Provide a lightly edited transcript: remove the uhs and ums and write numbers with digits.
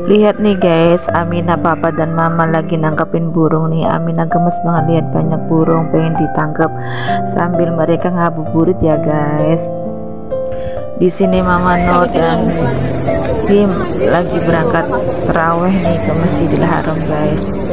Lihat nih guys, Aminah papa dan mama lagi nangkepin burung nih. Aminah gemes banget lihat banyak burung pengen ditangkap sambil mereka ngabuburit ya guys. Di sini Mama Nur dan Bim lagi berangkat taraweh nih ke Masjidil Haram guys.